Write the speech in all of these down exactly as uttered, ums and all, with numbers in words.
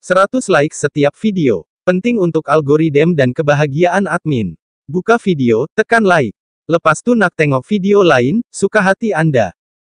seratus like setiap video. Penting untuk algoritma dan kebahagiaan admin. Buka video, tekan like. Lepas tu nak tengok video lain, suka hati Anda.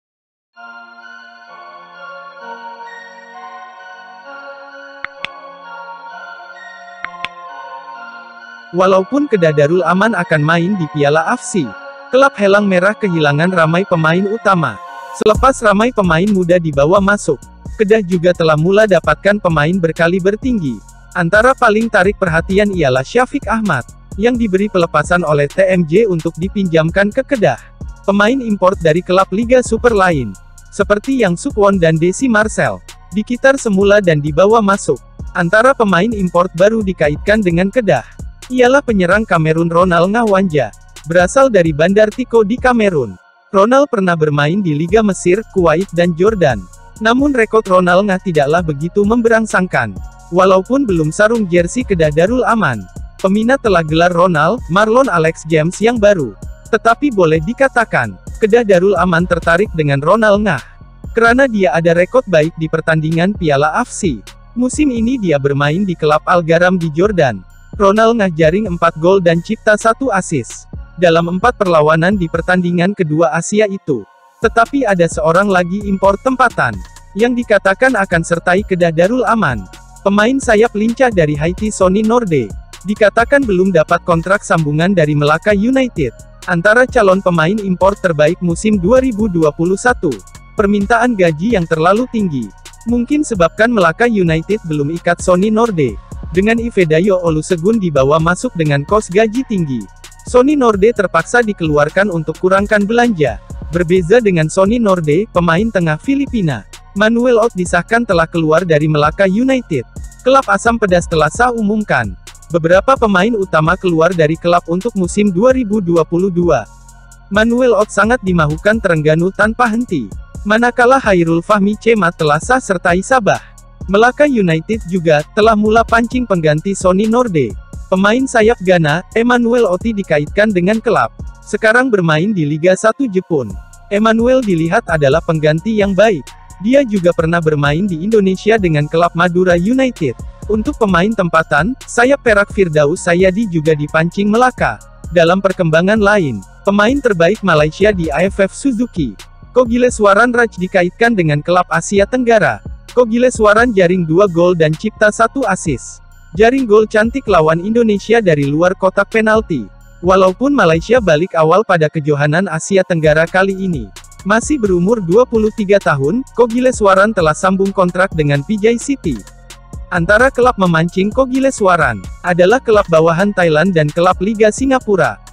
Walaupun Kedah Darul Aman akan main di Piala A F C, klub Helang Merah kehilangan ramai pemain utama. Selepas ramai pemain muda dibawa masuk, Kedah juga telah mula dapatkan pemain berkaliber tinggi. Antara paling tarik perhatian ialah Syafiq Ahmad, yang diberi pelepasan oleh T M J untuk dipinjamkan ke Kedah. Pemain import dari klub Liga Super lain, seperti Yang Suk Won dan Desi Marcel, dikitar semula dan dibawa masuk. Antara pemain import baru dikaitkan dengan Kedah ialah penyerang Kamerun Ronald Ngawanja, berasal dari Bandar Tiko di Kamerun. Ronald pernah bermain di Liga Mesir, Kuwait dan Jordan. Namun rekod Ronald Ngah tidaklah begitu memberangsangkan. Walaupun belum sarung jersey Kedah Darul Aman, peminat telah gelar Ronald, Marlon Alex James yang baru. Tetapi boleh dikatakan, Kedah Darul Aman tertarik dengan Ronald Ngah, karena dia ada rekod baik di pertandingan Piala A F C. Musim ini dia bermain di klub Al Garam di Jordan. Ronald Ngah jaring empat gol dan cipta satu assist dalam empat perlawanan di pertandingan kedua Asia itu. Tetapi ada seorang lagi impor tempatan, yang dikatakan akan sertai Kedah Darul Aman. Pemain sayap lincah dari Haiti Sonny Norde, dikatakan belum dapat kontrak sambungan dari Melaka United. Antara calon pemain impor terbaik musim dua ribu dua puluh satu. Permintaan gaji yang terlalu tinggi, mungkin sebabkan Melaka United belum ikat Sonny Norde. Dengan Ivedayo Olusegun dibawa masuk dengan kos gaji tinggi, Sonny Norde terpaksa dikeluarkan untuk kurangkan belanja. Berbeza dengan Sonny Norde, pemain tengah Filipina, Manuel Ott disahkan telah keluar dari Melaka United. Klub Asam Pedas telah sah umumkan beberapa pemain utama keluar dari klub untuk musim dua ribu dua puluh dua. Manuel Ott sangat dimahukan Terengganu tanpa henti, manakala Hairul Fahmi Cemat telah sah sertai Sabah. Melaka United juga telah mula pancing pengganti Sonny Norde. Pemain sayap Ghana, Emmanuel Otti dikaitkan dengan klub sekarang bermain di Liga satu Jepun. Emmanuel dilihat adalah pengganti yang baik. Dia juga pernah bermain di Indonesia dengan klub Madura United. Untuk pemain tempatan, sayap Perak Firdaus Sayadi juga dipancing Melaka. Dalam perkembangan lain, pemain terbaik Malaysia di A F F Suzuki, Kogileswaran Raj dikaitkan dengan klub Asia Tenggara. Kogileswaran jaring dua gol dan cipta satu assist. Jaring gol cantik lawan Indonesia dari luar kotak penalti. Walaupun Malaysia balik awal pada kejohanan Asia Tenggara kali ini, masih berumur dua puluh tiga tahun, Kogileswaran telah sambung kontrak dengan P J City. Antara klub memancing Kogileswaran adalah klub bawahan Thailand dan klub Liga Singapura.